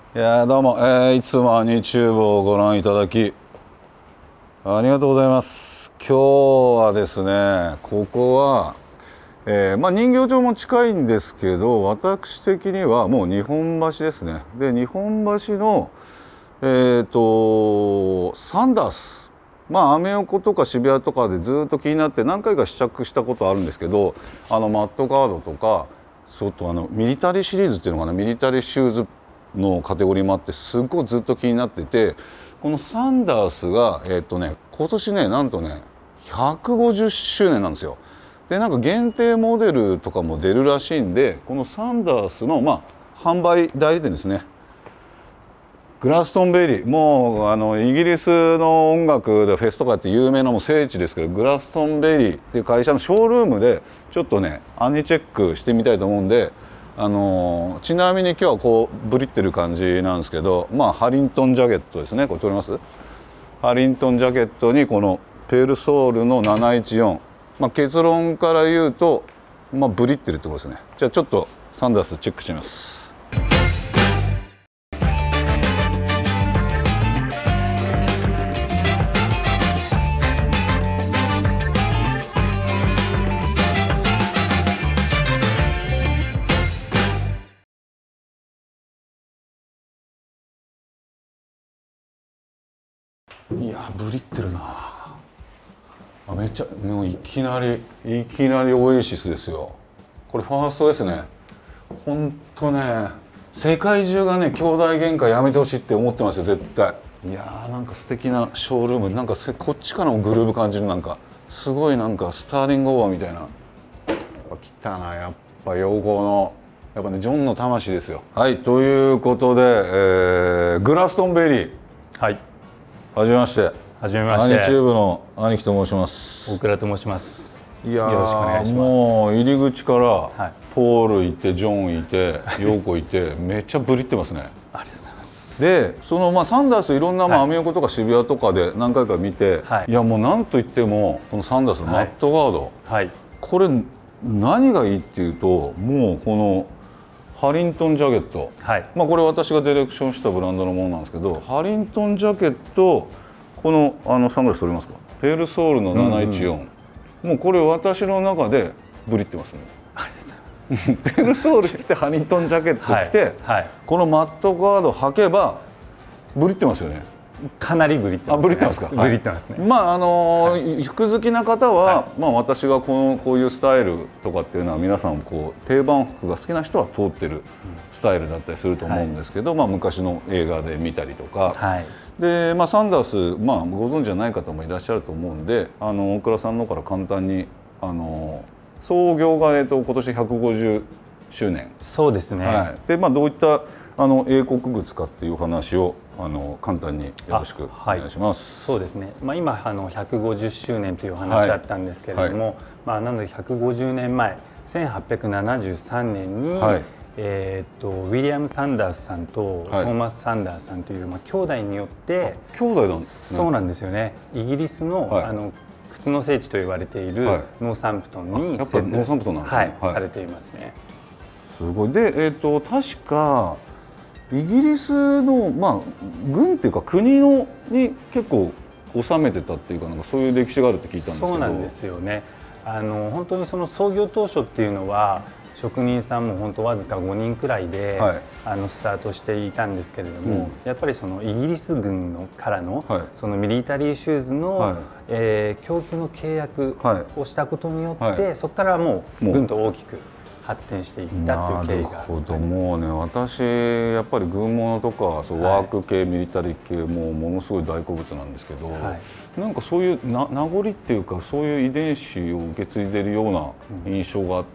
いやどうも、いつもアニチューブをご覧いただきありがとうございます。今日はですね、ここは、人形町も近いんですけど、私的にはもう日本橋ですね。で日本橋のサンダース、アメ横とか渋谷とかでずっと気になって何回か試着したことあるんですけど、マットガードとかちょっとミリタリーシリーズっていうのかな、ミリタリーシューズのカテゴリーもあって、すっごいずっと気になってて、このサンダースが今年ね、なんとね150周年なんですよ。でなんか限定モデルとかも出るらしいんで、このサンダースの販売代理店ですね、グラストンベリー、もうイギリスの音楽でフェスとかやって有名なもう聖地ですけど、グラストンベリーっていう会社のショールームでちょっとねアニチェックしてみたいと思うんで、ちなみに今日はこうブリってる感じなんですけど、ハリントンジャケットですね。これ撮れます？ハリントンジャケットにこのペルソールの714、結論から言うとブリってるってことですね。じゃあちょっとサンダースチェックしてみます。いやブリってるな。めっちゃもういきなりオエシスですよ。これファーストですね。ほんとね、世界中がね兄弟喧嘩やめてほしいって思ってますよ絶対。いやーなんか素敵なショールーム、なんかこっちからもグルーヴ感じる、なんかすごいなんかスターリングオーバーみたいな。来たな、やっぱ陽光のやっぱねジョンの魂ですよ。はい、ということで、グラストンベリー、 はい、 はじめまして。 はじめまして。 アニチューブの兄貴と申します。 大倉と申します。 いやー、 よろしくお願いします。 もう入り口からポールいてジョンいて陽子いてめっちゃブリってますね。 ありがとうございます。 でそのサンダースいろんなアメ横とか渋谷とかで何回か見て、いやもうなんといってもこのサンダースのマットガード、これ何がいいっていうと、もうこのハリントンジャケット、これ私がディレクションしたブランドのものなんですけど、ハリントンジャケット、このサングラス取れますか？ペルソールの714、もうこれ私の中でブリってますね。 ありがとうございます。 ペルソール着てハリントンジャケット着て、このマットガード履けばブリってますよね。 かなりブリってます、ね。 ブリってますか？ ブリってますね。 服好きな方は、私がこういうスタイルとかっていうのは皆さんこう定番服が好きな人は通ってるスタイルだったりすると思うんですけど、昔の映画で見たりとか、でサンダースご存知じゃない方もいらっしゃると思うんで、大倉さんの方から簡単に創業が今年150周年。 そうですね。 でどういった英国靴かっていう話を簡単によろしくお願いします。 そうですね。今150周年という話だったんですけれども、なので150年前1873年に、ウィリアム・サンダースさんとトーマス・サンダースさんという兄弟によって、 兄弟なんですね。 そうなんですよね。イギリスの靴の聖地と言われているノーサンプトンに設立されていますね。 すごい。で、確かイギリスの軍っていうか国に結構治めてたっていうか、なんかそういう歴史があるって聞いたんですけど。 そうなんですよね。本当にその創業当初っていうのは職人さんも本当わずか5人くらいで、スタートしていたんですけれども、やっぱりそのイギリス軍からの、そのミリタリーシューズの、供給の契約をしたことによって、そこからもうぐんと大きく発展していったという経緯があります。 もうね、私やっぱり軍物とかワーク系、ミリタリー系ものすごい大好物なんですけど、なんかそういう名残っていうか、そういう遺伝子を受け継いでるような印象があって、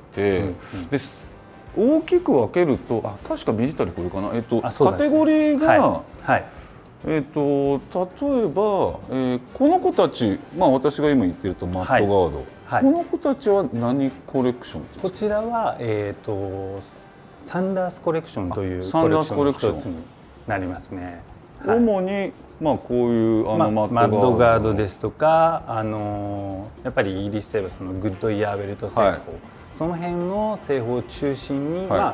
で大きく分けると、確かミリタリーこれかな、カテゴリーが、例えば、この子たち、私が今言ってるとマットガード、この子たちは何コレクション？ こちらは、サンダースコレクションというコレクションの一つになりますね。 主にこういうマッドガードですとか、やっぱりイギリスではそのグッドイヤーベルト製法、その辺の製法を中心に、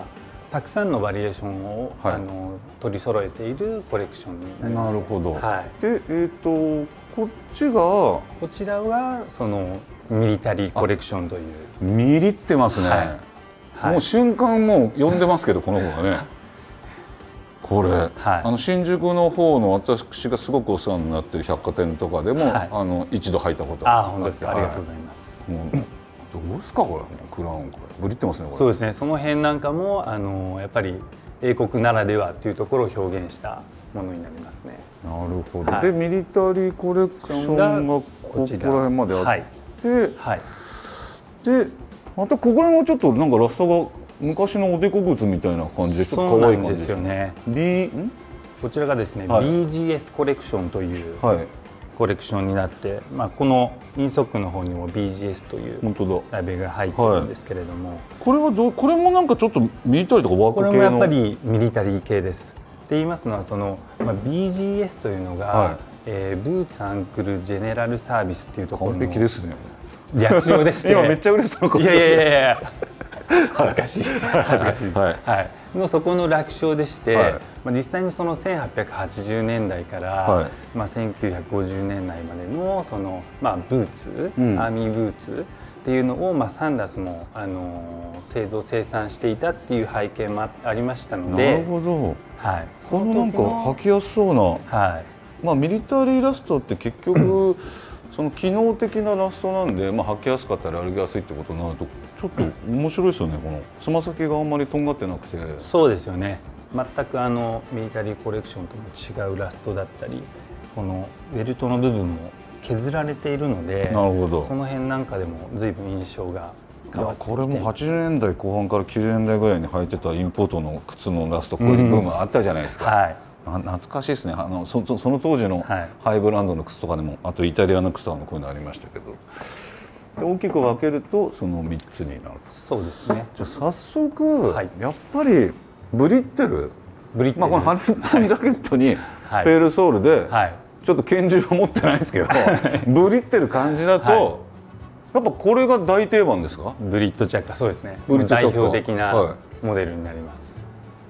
たくさんのバリエーションを、取り揃えているコレクションになります。 なるほど。 はい、 で、こっちがこちらはそのミリタリーコレクションという。 ミリってますね。はい、もう瞬間もう呼んでますけどこの子がね。これ、はい、新宿の方の私がすごくお世話になっている百貨店とかでも、はい、一度履いたことがあって。 本当ですか。ありがとうございます。 もうどうですかこれ、クラウンこれブリってますねこれ。 そうですね。その辺なんかもやっぱり英国ならではというところを表現したものになりますね。 なるほど。はい、でミリタリーコレクションがここら辺まであって、はい、でまたここら辺もちょっとなんかラストが昔のおでこ靴みたいな感じでちょっと可愛い感じですよね。 こちらがですね、はい、BGS コレクションというコレクションになって、このインソックの方にも BGS というラベルが入ってるんですけれども、 これはこれもなんかちょっとミリタリーとかワーク系の。 これもやっぱりミリタリー系です。って言いますのはその、BGS というのが、はい、ブーツアンクルジェネラルサービスっていうところの完璧ですね。 略称でして今めっちゃ嬉しそうなこと。 いや恥ずかしいです。はい、のそこの略称でして、はい、実際にその1880年代から、はい、1950年代までのそのブーツ、アーミーブーツっていうのをサンダースも製造生産していたっていう背景もありましたので。 なるほど。 はい。 このなんか履きやすそうな。はい。ミリタリーラストって結局その機能的なラストなんで、履きやすかったり歩きやすいってことになるとちょっと面白いですよね。このつま先があんまりとんがってなくて。 そうですよね。全くミリタリーコレクションとも違うラストだったり、このベルトの部分も削られているので、 なるほど。 その辺なんかでも随分印象が変わってきて。 これも80年代後半から90年代ぐらいに履いてたインポートの靴のラストこういう部分あったじゃないですか。はい。懐かしいですね。その当時のハイブランドの靴とかでも、あとイタリアの靴とかもこういうのありましたけど、で大きく分けるとその3つになると。 そうですね。 じゃあ早速、やっぱりブリッテル、このハリントンジャケットにペールソールで、ちょっと拳銃は持ってないですけどブリッテル感じだと、やっぱこれが大定番ですか？ ブリットチャッカ、そうですね。代表的なモデルになります。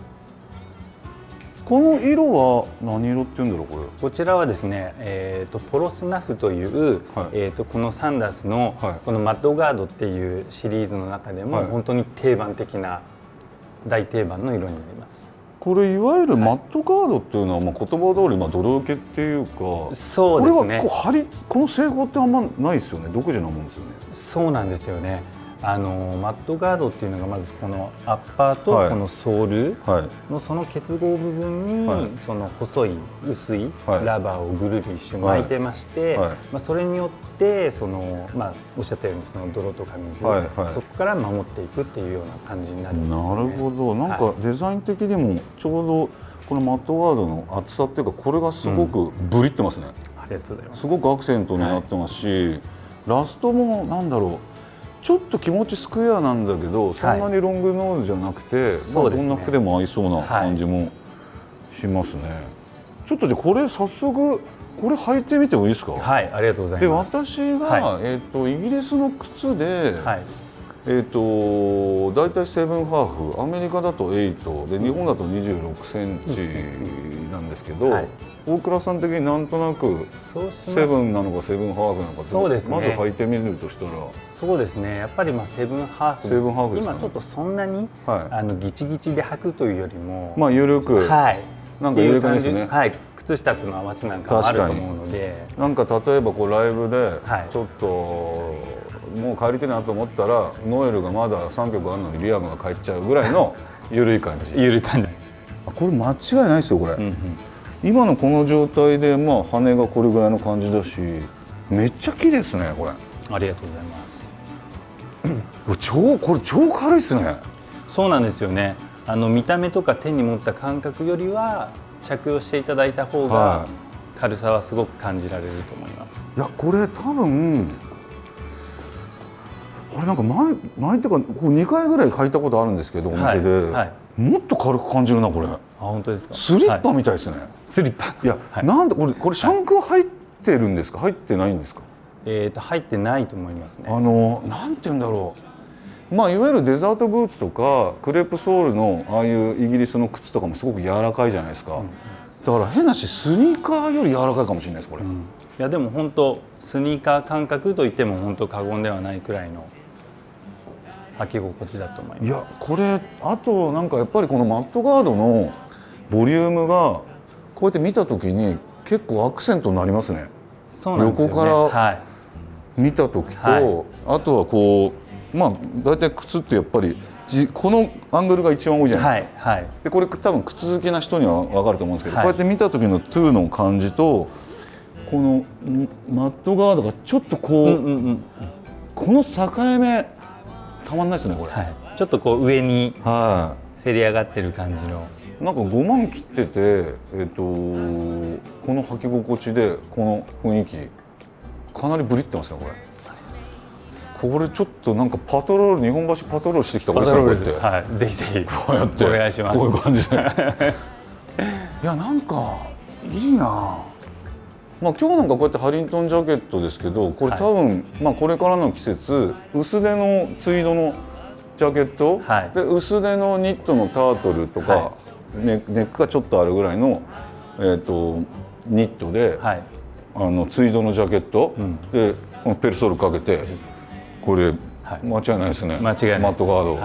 この色は何色っていうんだろうこれ。 こちらはですね、ポロスナフという、このサンダースの、このマッドガードっていうシリーズの中でも、本当に定番的な大定番の色になります。 これいわゆるマッドガードっていうのは、言葉通り泥受けっていうか、 そうですね。 この製法ってあんまないですよね。独自なもんですよね。 そうなんですよね。マッドガードっていうのがまずこのアッパーとこのソールのその結合部分にその細い薄いラバーをぐるり一瞬巻いてまして、それによってそのおっしゃったようにその泥とか水、そこから守っていくっていうような感じになるんですよね。 なるほど。なんかデザイン的にもちょうどこのマッドガードの厚さっていうか、これがすごくブリってますね。 ありがとうございます。 すごくアクセントになってますし、ラストもなんだろう。ちょっと気持ちスクエアなんだけど、そんなにロングノーズじゃなくて、どんな服でも合いそうな感じもしますね。ちょっとじゃあこれ早速これ履いてみてもいいですか？ はい、ありがとうございます。 で、私が、イギリスの靴で、大体7ハーフ、アメリカだと8で、日本だと26センチなんですけど、大倉さん的になんとなく7なのか7ハーフなのかって、まず履いてみるとしたら。 そうですね。やっぱり7ハーフ、今ちょっとそんなにギチギチで履くというよりも、 緩く、なんか緩くですね。 靴下との合わせなんかもあると思うので、 なんか例えばこうライブでちょっともう帰りてえなと思ったら、ノエルがまだ3曲あるのにリアムが帰っちゃうぐらいの緩い感じ。 緩い感じ。 これ間違いないですよこれ。今のこの状態で羽がこれぐらいの感じだし、めっちゃ綺麗ですねこれ。 ありがとうございます。 これ超軽いですね。 そうなんですよね。見た目とか手に持った感覚よりは着用していただいた方が軽さはすごく感じられると思います。 いや、これ多分これなんか前っていうかこう2回ぐらい履いたことあるんですけど、お店で、もっと軽く感じるなこれ。あ、 本当ですか。 スリッパみたいですね。 スリッパ。 いや、なんでこれシャンクは入ってるんですか？入ってないんですか？ 入ってないと思いますね。 なんて言うんだろう。 まあいわゆるデザートブーツとかクレープソールのああいうイギリスの靴とかもすごく柔らかいじゃないですか、だから変なしスニーカーより柔らかいかもしれないですこれ、 いやでも本当スニーカー感覚といっても本当過言ではないくらいの履き心地だと思います。 いやこれあとなんかやっぱりこのマットガードのボリュームがこうやって見た時に結構アクセントになりますね。 そうなんですよね。 横から見た時と、あとはこうまあ大体靴ってやっぱりこのアングルが一番多いじゃないですか。でこれ多分靴好きな人には分かると思うんですけど、こうやって見た時のトゥーの感じとこのマットガードがちょっとこう、この境目たまんないですねこれ、 ちょっとこう上にせり上がってる感じの、 なんか5万切ってて、この履き心地でこの雰囲気かなりブリってますねこれ。これちょっとなんかパトロール日本橋パトロールしてきたおじさんこうやって、 ぜひぜひこうやってお願いします。 こういう感じでいやなんかいいな。まあ今日なんかこうやってハリントンジャケットですけど、これ多分、まあこれからの季節薄手のツイードのジャケット、で薄手のニットのタートルとか、ネックがちょっとあるぐらいの、ニットで、ツイードのジャケット、でこのペルソールかけてこれ間違いないですね。 間違いないです。 マットガード、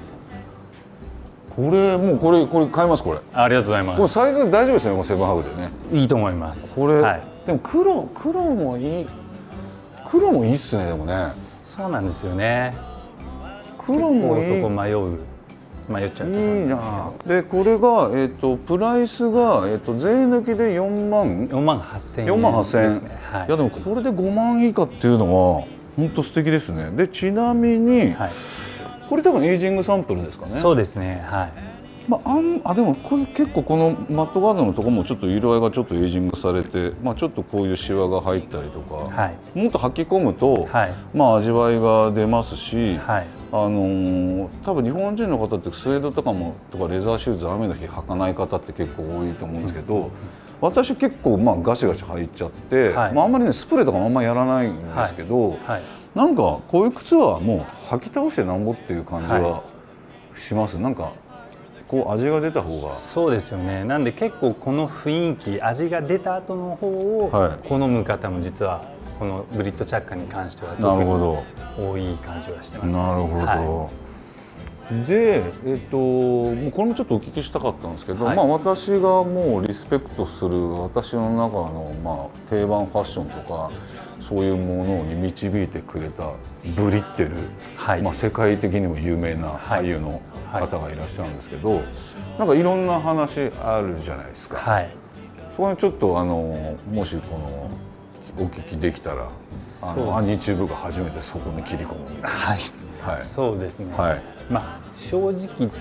これもうこれ買いますこれ。 ありがとうございます。 これサイズ大丈夫ですねこのセブンハーフでね。 いいと思います。 これ、でも黒もいいっすねでもね。 そうなんですよね。 黒もいい。 そこ迷っちゃうところなんですけど。 でこれがプライスが税抜きで4万 8,000円。 4万8,000円。いやでもこれで5万以下っていうのは本当素敵ですね。でちなみに、これ多分エイジングサンプルですかね。 そうですね。 まあでもこれ結構このマットガードのところもちょっと色合いがちょっとエイジングされて、まあちょっとこういうシワが入ったりとか、もっと履き込むと、まあ味わいが出ますし、多分日本人の方ってスウェードとかレザーシューズ雨の日履かない方って結構多いと思うんですけど、私結構まあガシガシ履いちゃって、まああんまりねスプレーとかもあんまりやらないんですけど、なんかこういう靴はもう履き倒してなんぼっていう感じはします。なんかこう味が出た方が。 そうですよね。なんで結構この雰囲気味が出た後の方を好む方も実はこのブリットチャッカに関しては特に多い感じはしてます。 なるほど。でもうこれもちょっとお聞きしたかったんですけど、まあ私がもうリスペクトする私の中のまあ定番ファッションとかそういうものに導いてくれたブリッテル、まあ世界的にも有名な俳優の方がいらっしゃるんですけど、なんかいろんな話あるじゃないですか。そこにちょっともしこのお聞きできたら、アニチューブが初めてそこに切り込むみたいな。 そうですね。まあ正直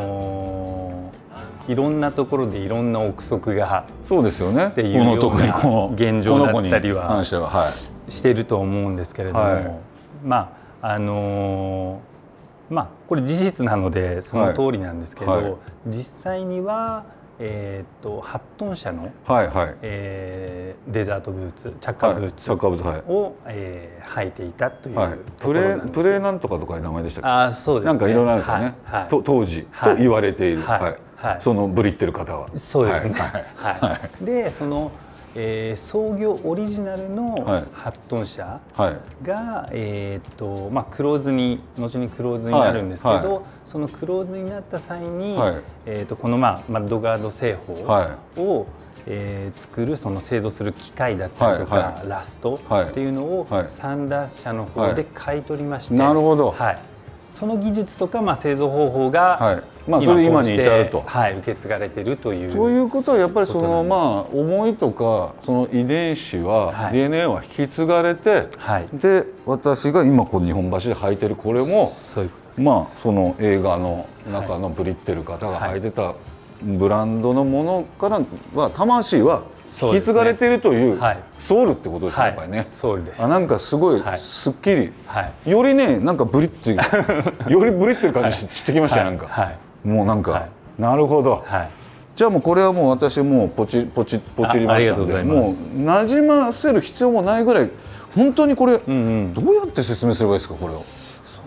いろんなところでいろんな憶測がそうですよねっていうような現状だったりはしてると思うんですけれども、まあまあこれ事実なのでその通りなんですけど、実際には8トン車のデザートブーツチャッカーブーツを履いていたというところなんです。 プレーなんとかとかいう名前でしたっけ。 あ、そうですね。 なんかいろいろあるんですよね。当時と言われているそのブリってる方は。 そうですね。でその創業オリジナルの8トン車がまあクローズに後にクローズになるんですけど、そのクローズになった際にこのマッドガード製法を作るその製造する機械だったりとかラストっていうのをサンダース社の方で買い取りまして、 なるほど。 その技術とか製造方法が今に至ると受け継がれているという。 ということはやっぱりその思いとかその遺伝子は DNA は引き継がれて、で私が今こう日本橋で履いてるこれもまあその映画の中のブリってる方が履いてたブランドのものからは魂は引き継がれているというソウルってことですねやっぱりね。 ソウルです。 なんかすごいすっきりよりねなんかブリってよりブリってる感じしてきましたよなんか。もうなんかなるほど。じゃあもうこれはもう私もうポチりましたので、もう馴染ませる必要もないぐらい本当にこれどうやって説明すればいいですかこれを。 そうです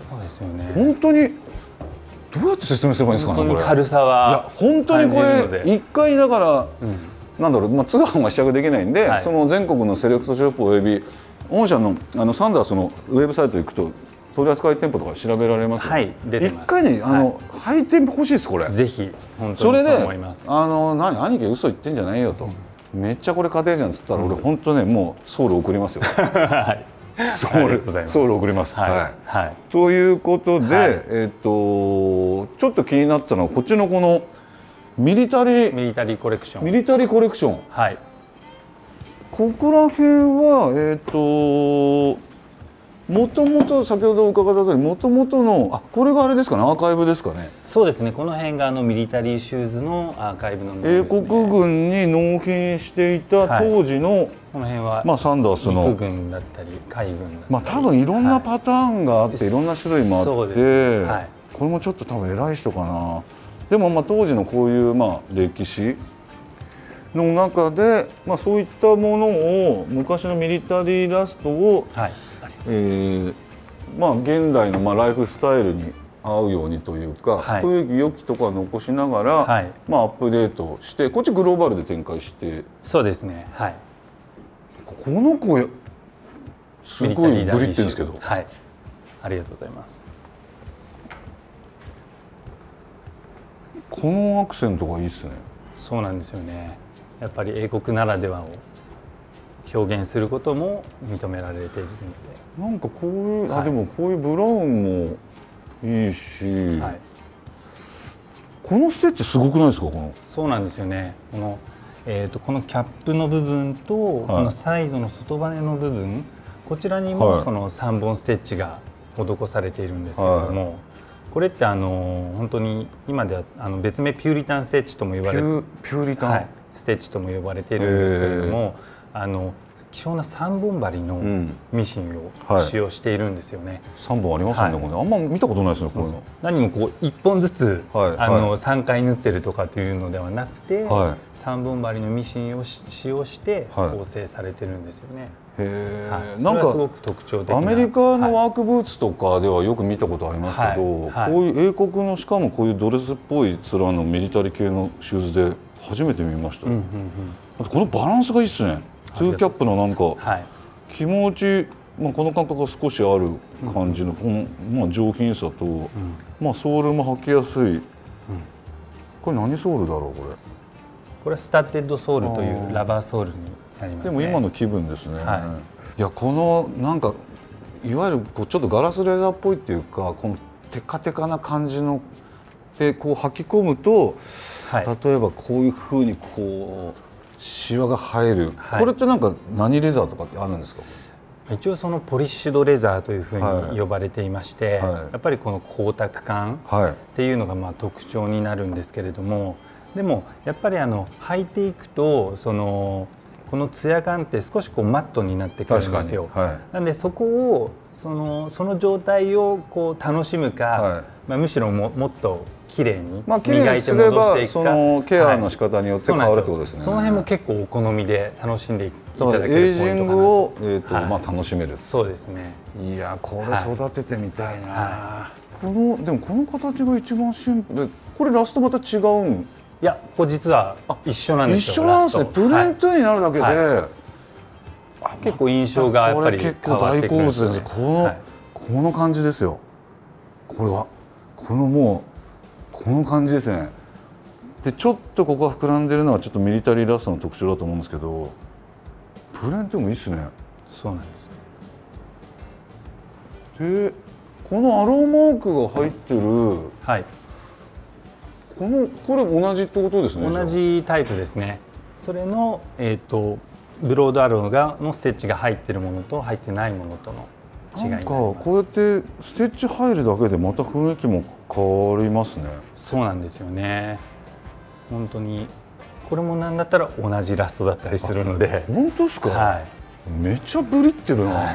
よね。 本当にどうやって説明すればいいんですかね。 本当に軽さは本当にこれ一回だから、なんだろう、通販は試着できないんで、その全国のセレクトショップおよび御社のサンダースのウェブサイト行くと取り扱い店舗とか調べられます。 はい、出てます。 一回ね履いて欲しいですこれ。 ぜひ本当にそう思います。 それで兄貴嘘言ってんじゃないよと、めっちゃこれ家庭じゃんっつったら、俺本当ねもうソウル送りますよ。はい。ソウル送ります。はい。ということで、ちょっと気になったのはこっちのこのミリタリーコレクション。はい。ここら辺はもともと先ほど伺った通りもともとのこれがあれですかね、アーカイブですかね。 そうですね。この辺がミリタリーシューズのアーカイブのものですね。 英国軍に納品していた当時の、 この辺はサンダースの陸軍だったり海軍だったり、 多分いろんなパターンがあって、いろんな種類もあって、これもちょっと多分偉い人かな。でも当時のこういう歴史の中で、そういったものを昔のミリタリーラストを、現代のライフスタイルに合うようにというか、古き良きとか残しながら、アップデートして、こっちグローバルで展開して。 そうですね。はい。 この子すごいブリってるんですけど。 はい。ありがとうございます。 このアクセントがいいですね。 そうなんですよね。やっぱり英国ならではを表現することも認められているので、 なんかこういうでもこういうブラウンもいいし、このステッチすごくないですか。 そうなんですよね。このキャップの部分と、このサイドの外バネの部分、こちらにもその3本ステッチが施されているんですけれども、これって本当に今では別名ピューリタンステッチとも呼ばれるステッチとも呼ばれているんですけれども、希少な3本針のミシンを使用しているんですよね。 3本ありますよね。あんま見たことないですね。こういうの。 何も1本ずつ3回縫ってるとかというのではなくて、3本針のミシンを使用して構成されてるんですよね。なんかすごく特徴的な。 アメリカのワークブーツとかではよく見たことありますけど、こういう英国のしかもこういうドレスっぽい面のミリタリー系のシューズで初めて見ました。このバランスがいいですね。トゥーキャップのなんか気持ち、この感覚が少しある感じのこの上品さと、ソールも履きやすい。これ何ソールだろうこれ。 これはスタッテッドソールというラバーソールになりますね。 でも今の気分ですね。いやこのなんかいわゆるちょっとガラスレザーっぽいっていうか、このテカテカな感じのでこう履き込むと、例えばこういうふうにこうシワが入る、これってなんか何レザーとかってあるんですか。 一応そのポリッシュドレザーというふうに呼ばれていまして、やっぱりこの光沢感っていうのが特徴になるんですけれども、でもやっぱり履いていくとこのツヤ感って少しマットになってくるんですよ。なんでそこをその状態を楽しむか、むしろもっと綺麗に磨いて戻していくか、 そのケアの仕方によって変わるってことですね。 その辺も結構お好みで楽しんでいただけるポイントかなと。 エイジングを楽しめる。 そうですね。 いやこれ育ててみたいな。でもこの形が一番シンプルで、これラストまた違うん。 いや、これ実は一緒なんですよ。 一緒なんですね。プリントになるだけで、 結構印象がやっぱり結構大好物です。この感じですよ。これはもうこの感じですね。でちょっとここが膨らんでるのはちょっとミリタリーラストの特徴だと思うんですけど、プレーントもいいですね。 そうなんですよ。 でこのアローマークが入ってる、これ同じってことですね。 同じタイプですね。それのブロードアローのステッチが入ってるものと入ってないものとの違いになります。 こうやってステッチ入るだけでまた雰囲気も変わりますね。 そうなんですよね。本当にこれもなんだったら同じラストだったりするので。 本当ですか。めっちゃブリってるな。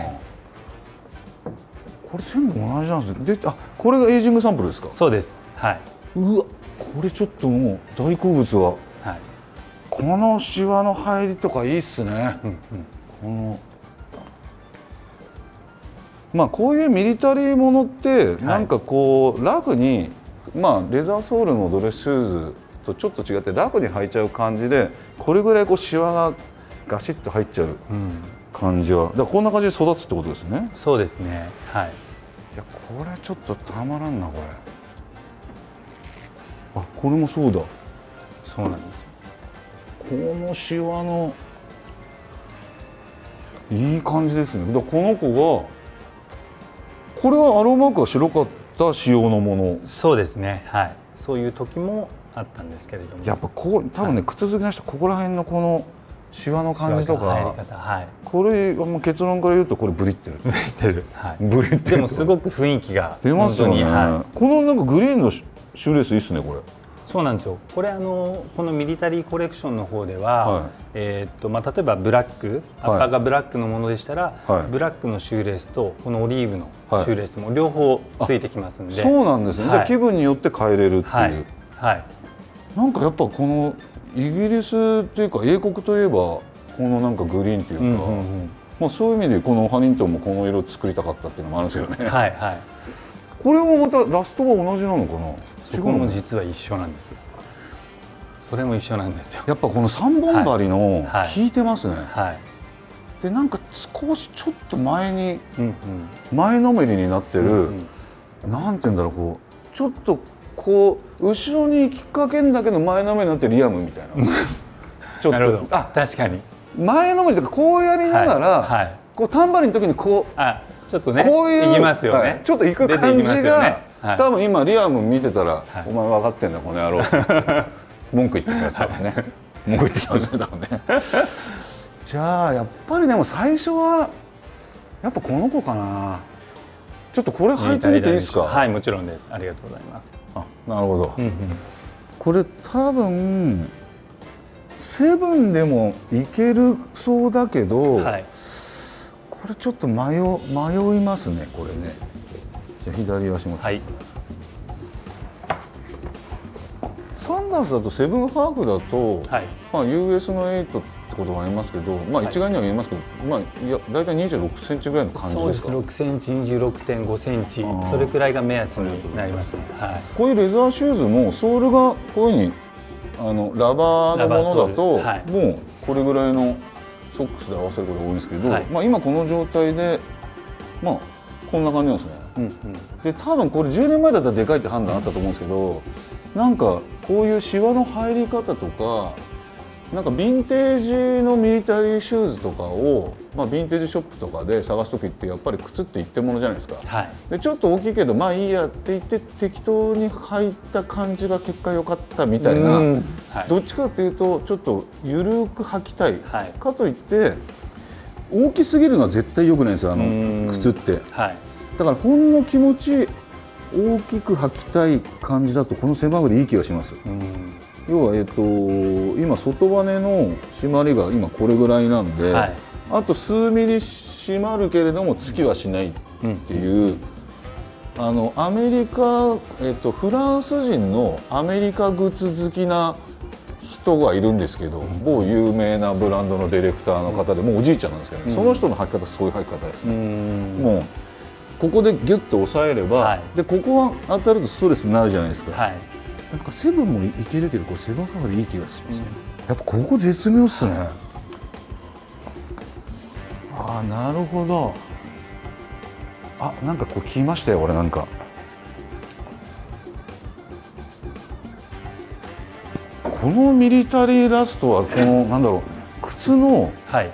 これ全部同じなんですね。で、これがエイジングサンプルですか。 そうです。 うわ、これちょっともう大好物が。このシワの入りとかいいっすね。 まあこういうミリタリーものってなんかこうラフに、まあレザーソールのドレスシューズとちょっと違ってラフに履いちゃう感じで、これぐらいこうシワがガシッと入っちゃう感じは、だからこんな感じで育つってことですね。 そうですね。はい。 いやこれちょっとたまらんなこれ。あ、これもそうだ。 そうなんですよ。 このシワのいい感じですね。だからこの子がこれはアローマークが白かった仕様のもの。そうですね。はい。そういう時もあったんですけれども。やっぱこう多分ね、靴好きな人ここら辺のこのシワの感じとか、はい、これもう結論から言うとこれブリってる。ブリってる。はい。ブリってる。でもすごく雰囲気が出ますよね。はい、このなんかグリーンのシューレースいいっすねこれ。そうなんですよ。これこのミリタリーコレクションの方では、まあ例えばブラック、アッパーがブラックのものでしたら、ブラックのシューレースとこのオリーブのシューレースも両方ついてきますんで。そうなんですね。じゃあ気分によって変えれるっていう。はい。なんかやっぱこのイギリスっていうか英国といえばこのなんかグリーンっていうか、まあそういう意味でこのハニントンもこの色作りたかったっていうのもあるんですけどね。はいはい。これもまたラストは同じなのかな。そこも実は一緒なんですよ。それも一緒なんですよ。やっぱこの3本針の効いてますね。はい。でなんか少しちょっと前に前のめりになってる、なんて言うんだろう、こうちょっとこう後ろに引っ掛けんだけど前のめりになってるリアムみたいな。ちょっとあ確かに前のめりとかこうやりながら、こうタンバリンの時にこう。ちょっとね、こういういきますよね。ちょっと行く感じが、多分今リアム見てたら、お前分かってんだこの野郎。文句言ってきましたからね。文句言ってきましたからね。じゃあやっぱりでも最初はやっぱこの子かな。ちょっとこれ履いてみていいですか。はい、もちろんです。ありがとうございます。あ、なるほど。これ多分セブンでもいけるそうだけど。これちょっと迷いますねこれね。じゃあ左足も。はい。サンダースだとセブンハーフだと、まあ US の8ってことがありますけど、まあ一概には言えますけど、まあいや大体26センチぐらいの感じですか。そうです。6センチ、26.5センチ、それくらいが目安になりますね。はい。こういうレザーシューズもソールがこういうふうにラバーのものだと、もうこれぐらいのソックスで合わせることが多いんですけど、まあ今この状態でまあこんな感じなんですね。で多分これ10年前だったらでかいって判断あったと思うんですけど、なんかこういうシワの入り方とか、なんかヴィンテージのミリタリーシューズとかを、まあ、ヴィンテージショップとかで探す時ってやっぱり靴って一点物じゃないですか。でちょっと大きいけどまあいいやって言って適当に履いた感じが結果良かったみたいな、どっちかっていうとちょっと緩く履きたい、かといって大きすぎるのは絶対良くないんですよ靴って、だからほんの気持ち大きく履きたい感じだとこの狭くでいい気がします。要は今外バネの締まりが今これぐらいなんで、あと数ミリ締まるけれども突きはしないっていう、アメリカ、フランス人のアメリカグッズ好きな人がいるんですけど、某有名なブランドのディレクターの方でもうおじいちゃんなんですけど、その人の履き方そういう履き方ですね。もうここでギュッと押さえれば、でここが当たるとストレスになるじゃないですか。なんかセブンもいけるけどこれセブンハーフでいい気がしますね。やっぱここ絶妙っすね。ああなるほど。あ、なんかこう聞きましたよ俺なんか。このミリタリーラストはこのなんだろう、靴の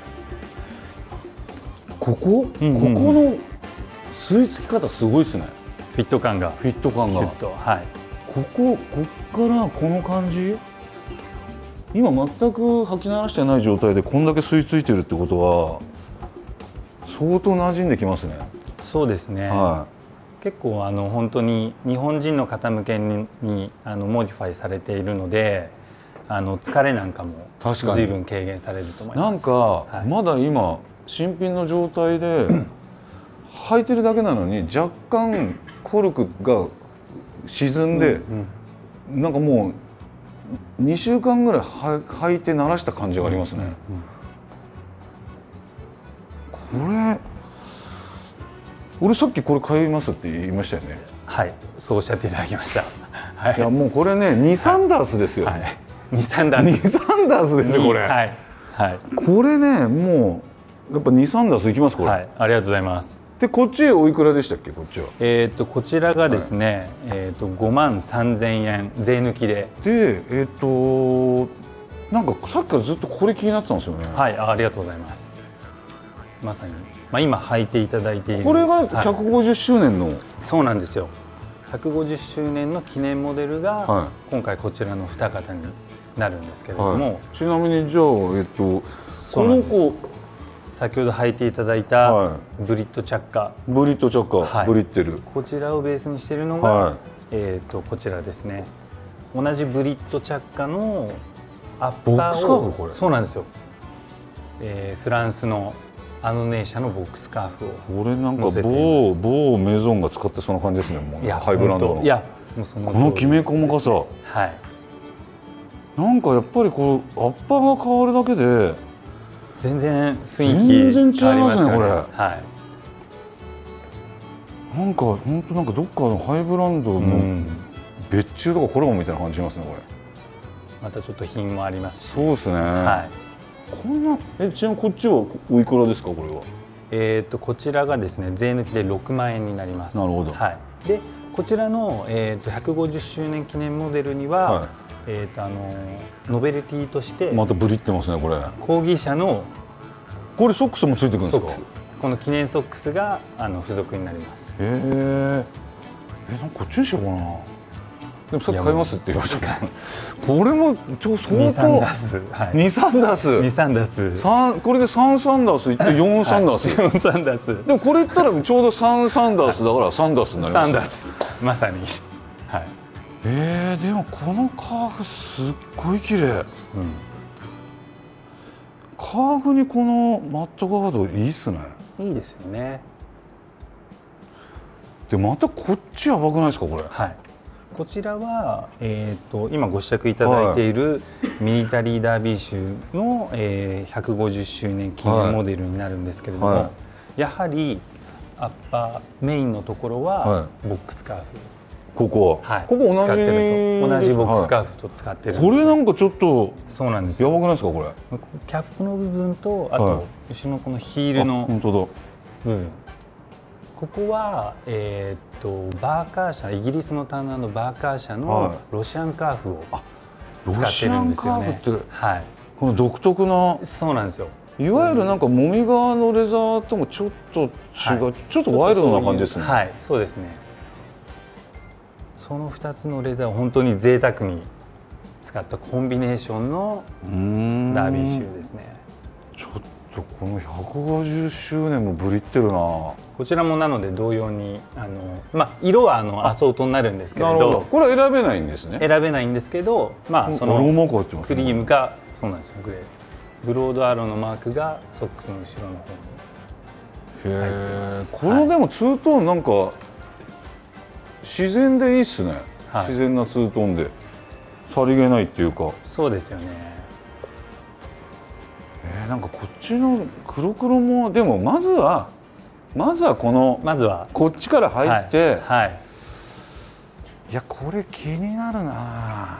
ここの吸い付き方すごいですね。フィット感が。こっからこの感じ、今全く履き慣らしてない状態でこんだけ吸い付いてるってことは相当馴染んできますね。そうですね、結構本当に日本人の方向けにモディファイされているので、疲れなんかも随分軽減されると思います。なんか、まだ今新品の状態で履いてるだけなのに若干コルクが沈んで、なんかもう2週間ぐらい履いて慣らした感じがありますね。これ俺さっきこれ買いますって言いましたよね。 はい、そうおっしゃっていただきました。はい、 いやもうこれねニサンダースですよ。 はい、ニサンダース。 ニサンダースですよこれ。 はい。はい。 これねもうやっぱニサンダースいきますこれ。 はい。ありがとうございます。 でこっちおいくらでしたっけこっちは。 こちらがですね、5万3000円税抜きで。 でなんかさっきからずっとこれ気になってたんですよね。 はい、ありがとうございます。まさに、今履いていただいているこれが150周年の、 そうなんですよ。150周年の記念モデルが、今回こちらの2型になるんですけれども、 ちなみにじゃあこの子先ほど履いていただいたブリッドチャッカー、 ブリッテル、 こちらをベースにしているのが、こちらですね。同じブリッドチャッカーのアッパーを、そうなんですよ。フランスのアノネーシャのボックスカーフをこれなんか某メゾンが使ってそんな感じですね。もうハイブランドのこのきめ細かさ、はい、なんかやっぱりこうアッパーが変わるだけで全然雰囲気変わりますよね。これ、はい、 なんか本当なんかどっかのハイブランドの別注とかコラボみたいな感じしますねこれ。 またちょっと品もありますし。 そうですね。はい。こんなちなみにこっちはおいくらですかこれは。 こちらがですね税抜きで6万円になります。 なるほど。 はい。でこちらの150周年記念モデルには、ノベルティとしてまたブリってますねこれ。 コーギー社のこれソックスもついてくるんですか。 この記念ソックスが付属になります。 なんかこっちにしようかな。でもさっき買いますって言いましたけど、これも相当 2、3ダース、 2、3ダース、 2、3ダース、 これで3、3ダースいって4、3ダース、 4、3ダース。 でもこれ言ったらちょうど3、3ダースだから3ダースになります。 3ダース、まさに。はい。 でもこのカーフすっごい綺麗。カーフにこのマットガードいいっすね。 いいですよね。 でまたこっちやばくないですかこれ。 はい。こちらは、今ご試着いただいているミリタリーダービーシュの、150周年記念モデルになるんですけれども、やはりアッパーメインのところはボックスカーフ。 ここは、ここ同じ同じボックスカーフと使ってる。 これなんかちょっとそうなんですよ。 やばくないですかこれ。 キャップの部分とあと後ろのこのヒールの部分。ここはバーカー社、イギリスのターナーのバーカー社のロシアンカーフを使ってるんですよね。はい。 この独特な。 そうなんですよ。 いわゆるなんかもみ革のレザーともちょっと違う、ちょっとワイルドな感じですね。 はい、そうですね。その2つのレザーを本当に贅沢に使ったコンビネーションのダービーシューですね。 ちょっとこの150周年もブリってるな。 こちらもなので同様に色はアソートになるんですけれど、 これは選べないんですね。 選べないんですけど、そのクリームがそうなんですよ。グレーブロードアローのマークがソックスの後ろの方に入ってます。 このでもツートーンなんか自然でいいっすね。自然なツートーンでさりげないっていうか。 そうですよね。 なんかこっちの黒黒もでもまずはこっちから入って、いやこれ気になるな。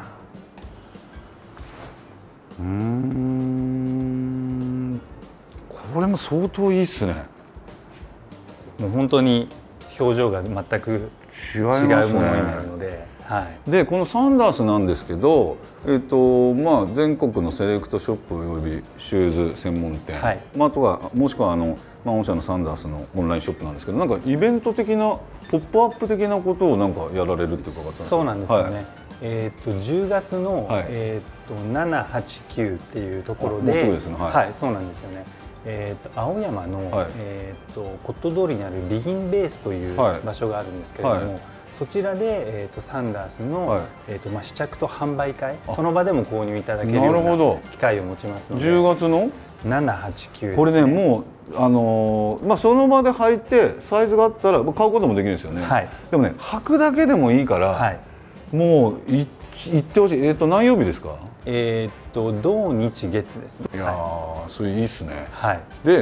これも相当いいっすね。 もう本当に表情が全く違うものになるので。 でこのサンダースなんですけど、全国のセレクトショップおよびシューズ専門店、あとはもしくは御社のサンダースのオンラインショップなんですけど、なんかイベント的なポップアップ的なことをなんかやられるっていうか。 そうなんですよね。10月の7、8、9っていうところで、そうなんですよね。青山のコット通りにあるリギンベースという場所があるんですけれども、そちらでサンダースの試着と販売会、その場でも購入いただけるような機会を持ちますので。 10月の 7、8、9。 これねもうその場で履いてサイズがあったら買うこともできるんですよね。でもね履くだけでもいいから、もう行ってほしい。何曜日ですか？ 土日月ですね。 いやそれいいっすね。 はい。 で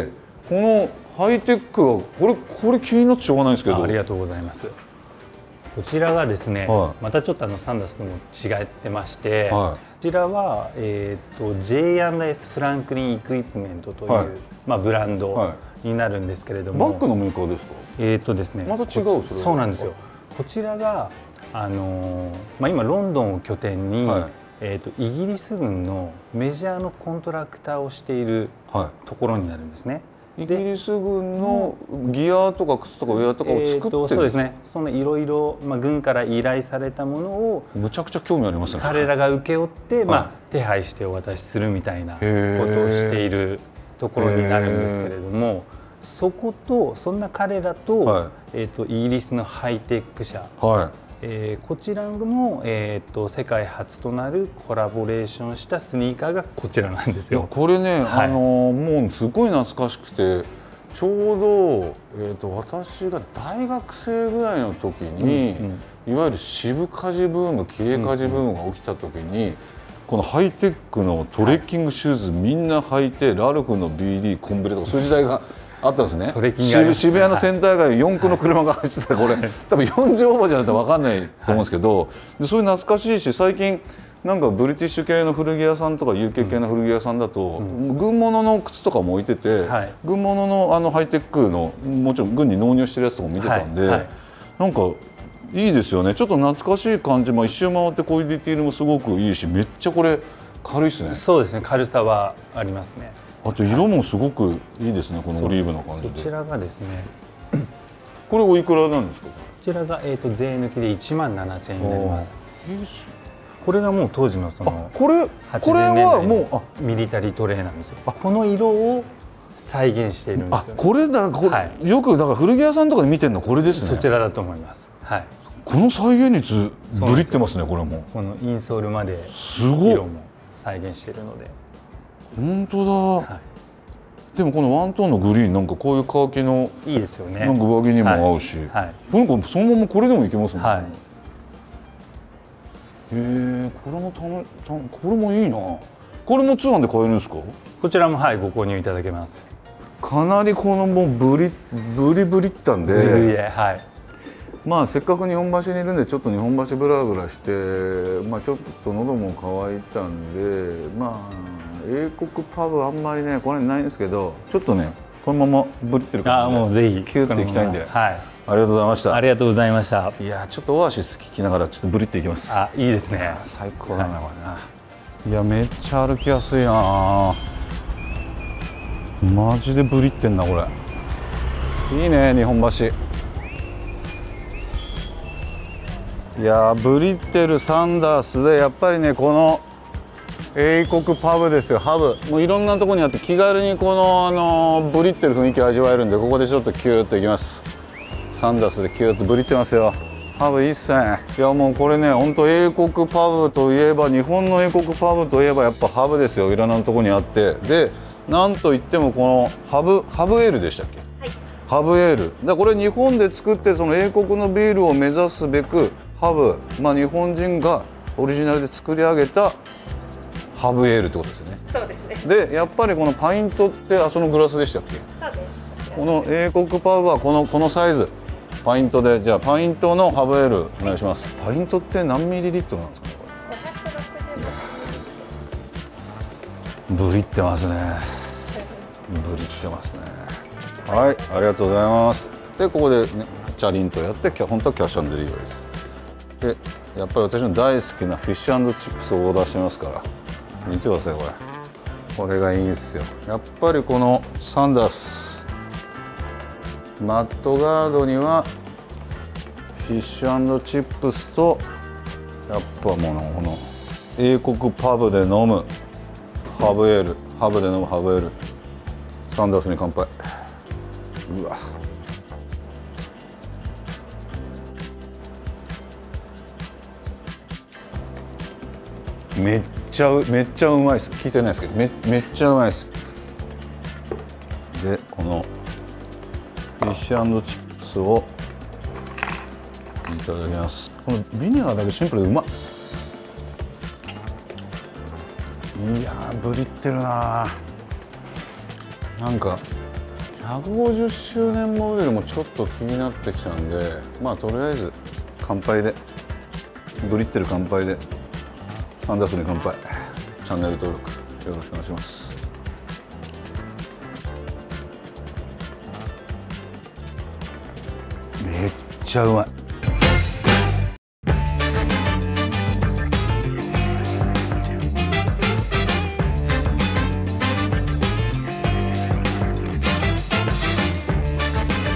このハイテックはこれ気になってしょうがないんですけど。 ありがとうございます。こちらがですね、またちょっとサンダースとも違ってまして、こちらは、J&S フランクリン・エクイプメントという、ブランドになるんですけれども、 バッグのメーカーですか？ ですね、 また違う。 そうなんですよ。こちらが今ロンドンを拠点に、イギリス軍のメジャーのコントラクターをしているところになるんですね。 イギリス軍のギアとか靴とかウェアとかを作ってる、 そうですね。そのいろいろ軍から依頼されたものをむちゃくちゃ興味ありますね。 彼らが請け負って、手配してお渡しするみたいなことをしているところになるんですけれども、そんな彼らと、イギリスのハイテック社、こちらも、世界初となるコラボレーションしたスニーカーがこちらなんですよ。 これね、もうすごい懐かしくて、ちょうど、私が大学生ぐらいの時に、いわゆる渋かじブーム、切れかじブームが起きた時に、このハイテックのトレッキングシューズみんな履いて、ラルフの BD コンブレとかそういう時代があったんですね。渋谷のセンター街4駆の車が走ってた、これ多分40オーバーじゃないと分かんないと思うんですけど、そういう懐かしいし、最近なんかブリティッシュ系の古着屋さんとか UK 系の古着屋さんだと、軍物の靴とかも置いてて、軍物のハイテックのもちろん軍に納入してるやつとかも見てたんで、なんかいいですよね。ちょっと懐かしい感じも一周回って、こういうディティールもすごくいいし、めっちゃこれ軽いですね。 そうですね、軽さはありますね。 あと色もすごくいいですね、このオリーブの感じで。 こちらがですね、 これおいくらなんですか？こちらが税抜きで17000円になります。これがもう当時のそのこれはもうミリタリートレーなんですよ。この色を再現しているんですよ。 これだ、よくだから古着屋さんとかで見てるのこれですね。 そちらだと思います。 この再現率ブリってますね。これもこのインソールまですごい色も再現しているので。 本当だ。でもこのワントーンのグリーン、なんかこういうカーキのいいですよね。 なんか上着にも合うし、なんかそのままこれでもいけますもんね。これもいいな。これも通販で買えるんですか？ こちらもご購入いただけます。 かなりこのもうブリったんで、まあせっかく日本橋にいるんで、ちょっと日本橋ブラブラして、まあちょっと喉も渇いたんで、まあ英国パブあんまりねこれないんですけど、ちょっとねこのままブリってる感じでもうぜひキューっていきたいんで、ありがとうございました。 ありがとうございました。 いやちょっとオアシス聞きながらちょっとブリっていきます。 いいですね。 最高だなこれな。いやめっちゃ歩きやすいな。マジでブリってんなこれ。いいね日本橋。いやブリってるサンダースで、やっぱりねこの英国パブですよ。ハブもういろんなところにあって、気軽にこのブリってる雰囲気を味わえるんで、ここでちょっとキューッといきます。サンダースでキューッとブリってますよ。ハブいいっすね。いやもうこれね、本当英国パブといえば、日本の英国パブといえばやっぱハブですよ。いろんなところにあって、でなんといってもこのハブエールでしたっけ？ハブエールだ。これ日本で作って、その英国のビールを目指すべくハブ、日本人がオリジナルで作り上げたハブエールってことですよね。 そうですね。 でやっぱりこのパイントってそのグラスでしたっけ？ そうです。 この英国パブはこのサイズパイントで、じゃあパイントのハブエールお願いします。パイントって何ミリリットルなんですかね？これブリってますね。ブリってますね。はい、ありがとうございます。でここでねチャリンとやって、本当はキャッシュ&デリバリーです。でやっぱり私の大好きなフィッシュ&チップスをオーダーしてますから、見てくださいこれがいいですよ。やっぱりこのサンダースマットガードにはフィッシュ&チップスと、やっぱもうこの英国パブで飲むハブエール、ハブで飲むハブエール、サンダースに乾杯。うわめっちゃうまいです。聞いてないですけど、めっちゃうまいです。でこのフィッシュ&チップスをいただきます。このビネガーだけシンプルでうまい。いやーブリってるな。なんかキ 150周年モデルもちょっと気になってきたんで、まあとりあえず乾杯で、ブリッテル乾杯で、サンダースに乾杯。チャンネル登録よろしくお願いします。めっちゃうまい。